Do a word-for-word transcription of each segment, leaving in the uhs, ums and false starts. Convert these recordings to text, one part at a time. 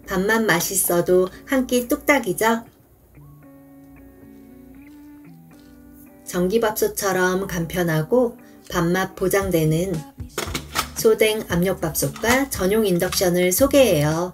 밥만 맛있어도 한 끼 뚝딱이죠? 전기밥솥처럼 간편하고 밥맛 보장되는 소댕 압력밥솥과 전용 인덕션을 소개해요.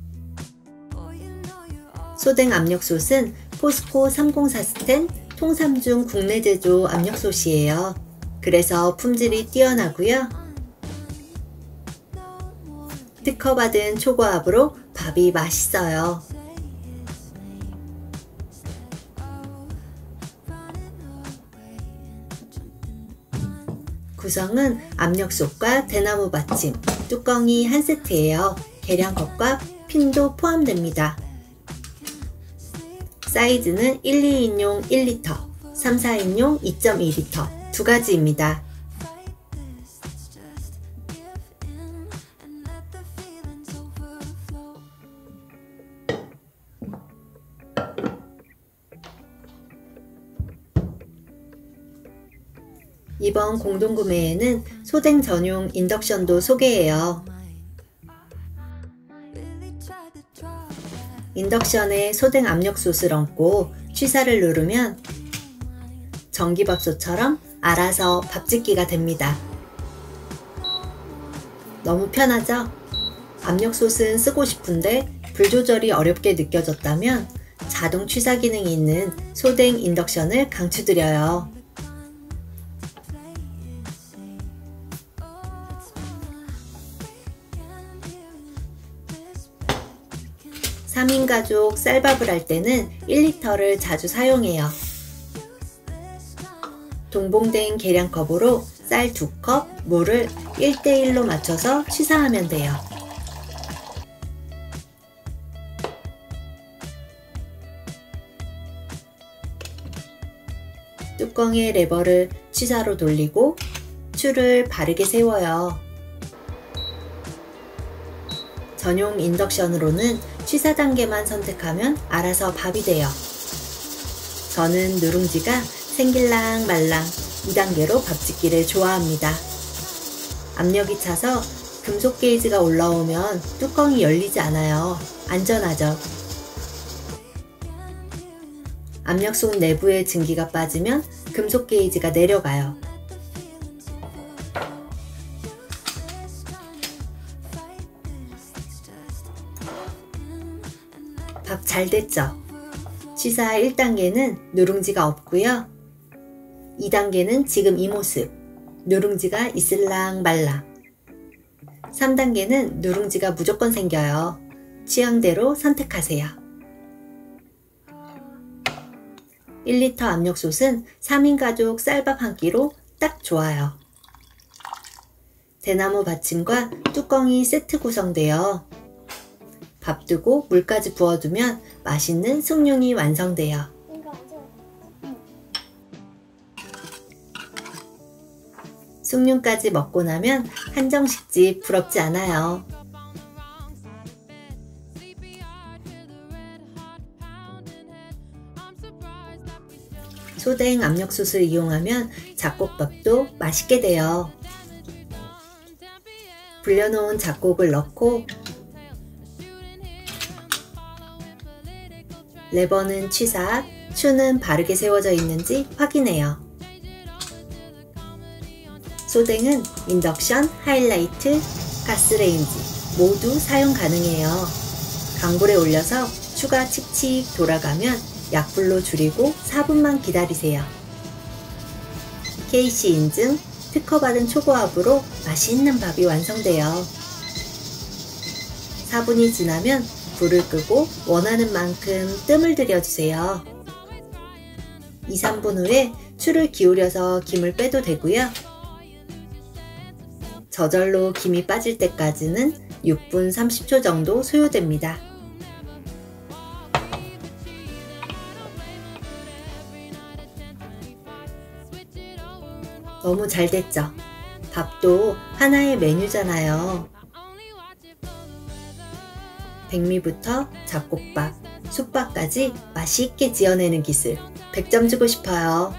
소댕 압력솥은 포스코 삼공사 스텐 통삼 중 국내 제조 압력솥이에요. 그래서 품질이 뛰어나고요. 특허받은 초고압으로 밥이 맛있어요. 구성은 압력솥과 대나무 받침, 뚜껑이 한 세트예요. 계량컵과 핀도 포함됩니다. 사이즈는 일, 이 인용 일 리터, 삼, 사 인용 이 점 이 리터 두 가지입니다. 이번 공동구매에는 소댕 전용 인덕션도 소개해요. 인덕션에 소댕 압력솥을 얹고 취사를 누르면 전기밥솥처럼 알아서 밥 짓기가 됩니다. 너무 편하죠? 압력솥은 쓰고 싶은데 불 조절이 어렵게 느껴졌다면 자동 취사 기능이 있는 소댕 인덕션을 강추드려요. 삼 인 가족 쌀밥을 할 때는 일 리터를 자주 사용해요. 동봉된 계량컵으로 쌀 두 컵, 물을 일 대 일로 맞춰서 취사하면 돼요. 뚜껑의 레버를 취사로 돌리고 추를 바르게 세워요. 전용 인덕션으로는 취사 단계만 선택하면 알아서 밥이 돼요. 저는 누룽지가 생길랑 말랑 이 단계로 밥 짓기를 좋아합니다. 압력이 차서 금속 게이지가 올라오면 뚜껑이 열리지 않아요. 안전하죠? 압력솥 내부에 증기가 빠지면 금속 게이지가 내려가요. 밥 잘 됐죠? 취사 일 단계는 누룽지가 없고요. 이 단계는 지금 이 모습, 누룽지가 있을랑 말랑. 삼 단계는 누룽지가 무조건 생겨요. 취향대로 선택하세요. 일 리터 압력솥은 삼 인 가족 쌀밥 한 끼로 딱 좋아요. 대나무 받침과 뚜껑이 세트 구성되어 밥 두고 물까지 부어두면 맛있는 숭늉이 완성돼요. 숭늉까지 먹고 나면 한정식집 부럽지 않아요. 소댕 압력솥을 이용하면 잡곡밥도 맛있게 돼요. 불려놓은 잡곡을 넣고 레버는 취사, 추는 바르게 세워져 있는지 확인해요. 소댕은 인덕션, 하이라이트, 가스레인지 모두 사용 가능해요. 강불에 올려서 추가 칙칙 돌아가면 약불로 줄이고 사 분만 기다리세요. 케이씨 인증, 특허받은 초고압으로 맛있는 밥이 완성돼요. 사 분이 지나면 불을 끄고 원하는 만큼 뜸을 들여주세요. 이, 삼 분 후에 추를 기울여서 김을 빼도 되고요. 저절로 김이 빠질 때까지는 육 분 삼십 초 정도 소요됩니다. 너무 잘 됐죠? 밥도 하나의 메뉴잖아요. 백미부터 잡곡밥, 쑥밥까지 맛있게 지어내는 기술 백 점 주고 싶어요.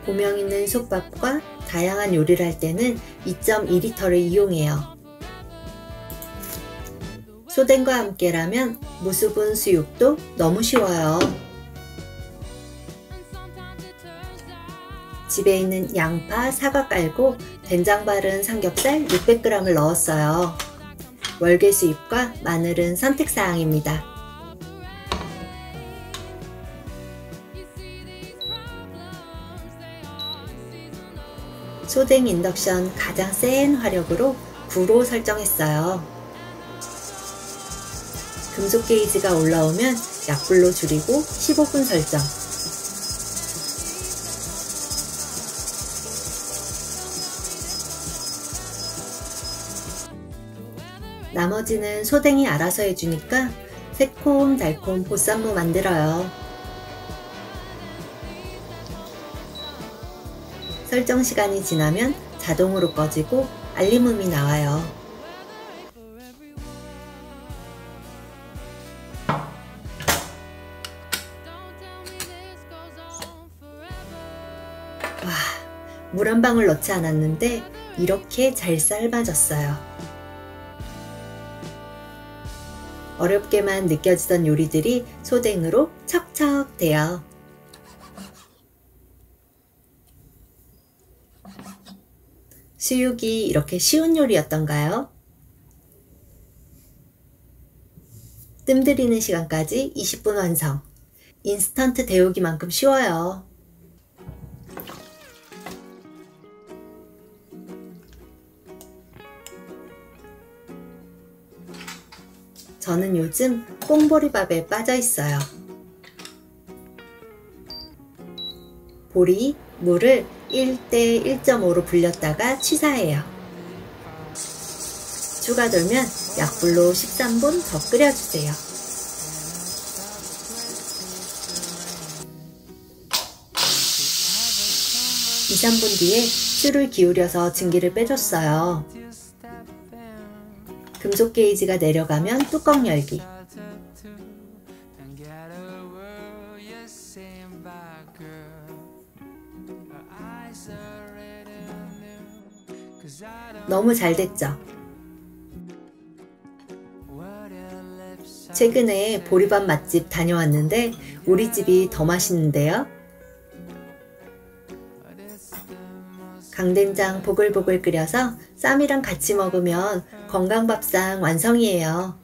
고명 있는 솥밥과 다양한 요리를 할 때는 이 점 이 리터를 이용해요. 소된과 함께라면 무수분 수육도 너무 쉬워요. 집에 있는 양파, 사과 깔고 된장 바른 삼겹살 육백 그램을 넣었어요. 월계수잎과 마늘은 선택사항입니다. 소댕 인덕션 가장 센 화력으로 구로 설정했어요. 금속 게이지가 올라오면 약불로 줄이고 십오 분 설정. 나머지는 소댕이 알아서 해주니까 새콤달콤 보쌈무 만들어요. 설정 시간이 지나면 자동으로 꺼지고 알림음이 나와요. 와, 물 한 방울 넣지 않았는데 이렇게 잘 삶아졌어요. 어렵게만 느껴지던 요리들이 소댕으로 척척 돼요. 수육이 이렇게 쉬운 요리였던가요? 뜸 들이는 시간까지 이십 분 완성. 인스턴트 데우기만큼 쉬워요. 저는 요즘 꽁보리밥에 빠져 있어요. 보리, 물을 일 대 일 점 오로 불렸다가 취사해요. 추가되면 약불로 십삼 분 더 끓여주세요. 이, 삼 분 뒤에 술을 기울여서 증기를 빼줬어요. 금속 게이지가 내려가면 뚜껑 열기. 너무 잘 됐죠? 최근에 보리밥 맛집 다녀왔는데 우리 집이 더 맛있는데요? 강된장 보글보글 끓여서 쌈이랑 같이 먹으면 건강밥상 완성이에요.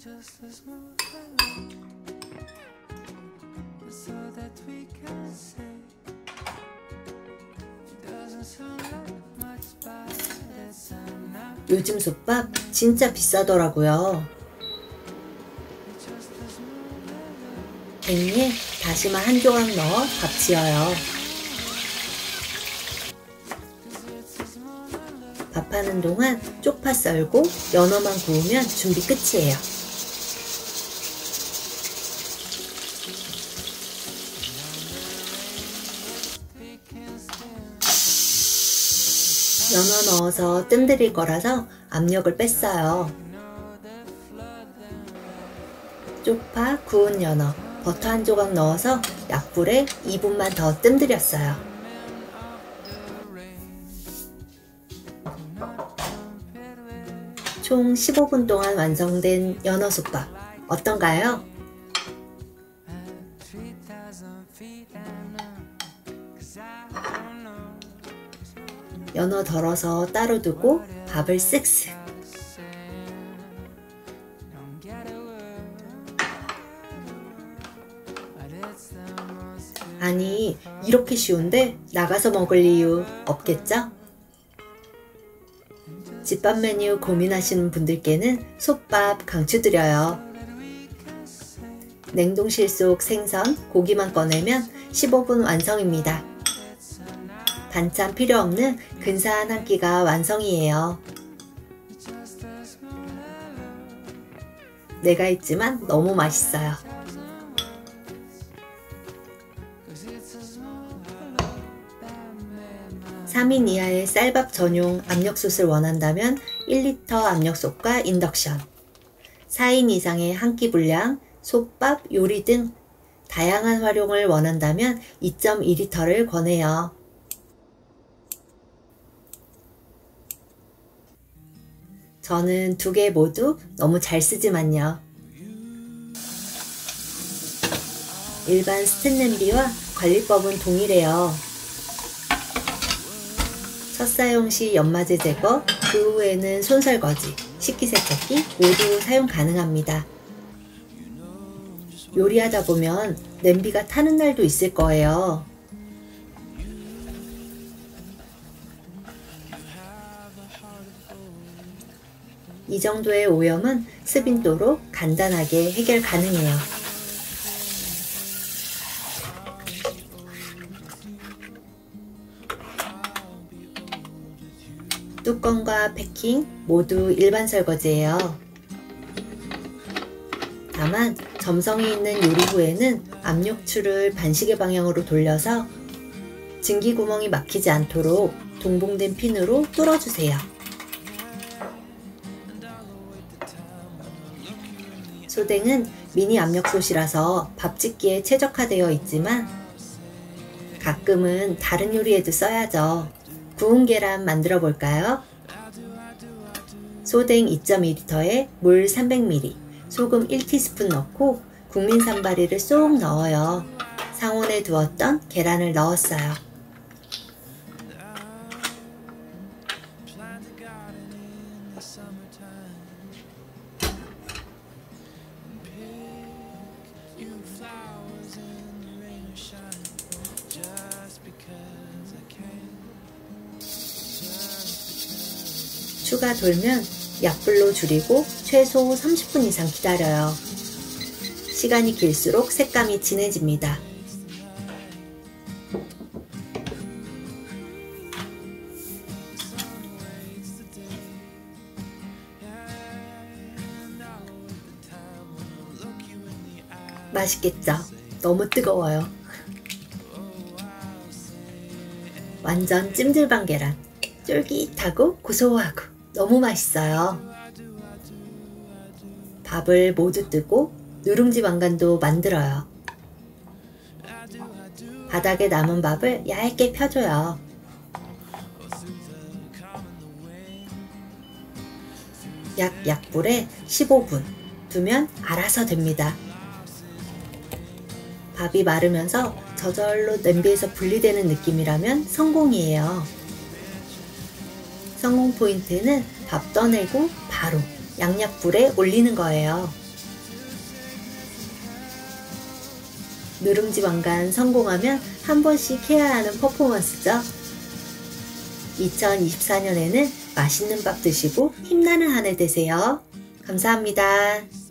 요즘 솥밥 진짜 비싸더라고요. 갱이에 다시마 한 조각 넣어 밥 지어요. 밥하는 동안 쪽파 썰고 연어만 구우면 준비 끝이에요. 연어 넣어서 뜸 들일 거라서 압력을 뺐어요. 쪽파, 구운 연어, 버터 한 조각 넣어서 약불에 이 분만 더 뜸 들였어요. 총 십오 분 동안 완성된 연어솥밥 어떤가요? 연어 덜어서 따로 두고 밥을 쓱쓱. 아니, 이렇게 쉬운데 나가서 먹을 이유 없겠죠? 집밥 메뉴 고민하시는 분들께는 솥밥 강추드려요. 냉동실 속 생선, 고기만 꺼내면 십오 분 완성입니다. 반찬 필요 없는 근사한 한 끼가 완성이에요. 내가 있지만 너무 맛있어요. 삼 인 이하의 쌀밥 전용 압력솥을 원한다면 일 리터 압력솥과 인덕션, 사 인 이상의 한 끼 분량, 솥밥, 요리 등 다양한 활용을 원한다면 이 점 이 리터를 권해요. 저는 두 개 모두 너무 잘 쓰지만요. 일반 스텐 냄비와 관리법은 동일해요. 첫 사용 시 연마제 제거, 그 후에는 손설거지, 식기세척기 모두 사용 가능합니다. 요리하다 보면 냄비가 타는 날도 있을 거예요. 이 정도의 오염은 스빈도로 간단하게 해결 가능해요. 뚜껑과 패킹 모두 일반 설거지예요. 다만 점성이 있는 요리 후에는 압력추를 반시계 방향으로 돌려서 증기 구멍이 막히지 않도록 동봉된 핀으로 뚫어주세요. 소댕은 미니 압력솥이라서 밥짓기에 최적화되어 있지만 가끔은 다른 요리에도 써야죠. 구운 계란 만들어 볼까요? 소댕 이 점 이 리터에 물 삼백 밀리리터, 소금 일 티스푼 넣고 국민산바리를 쏙 넣어요. 상온에 두었던 계란을 넣었어요. 추가 돌면 약불로 줄이고 최소 삼십 분 이상 기다려요. 시간이 길수록 색감이 진해집니다. 맛있겠죠? 너무 뜨거워요. 완전 찜질방 계란. 쫄깃하고 고소하고 너무 맛있어요. 밥을 모두 뜨고 누룽지 왕관도 만들어요. 바닥에 남은 밥을 얇게 펴줘요. 약 약불에 십오 분 두면 알아서 됩니다. 밥이 마르면서 저절로 냄비에서 분리되는 느낌이라면 성공이에요. 성공 포인트는 밥 떠내고 바로 양약불에 올리는 거예요. 누룽지 왕관 성공하면 한 번씩 해야 하는 퍼포먼스죠. 이천이십사 년에는 맛있는 밥 드시고 힘나는 한 해 되세요. 감사합니다.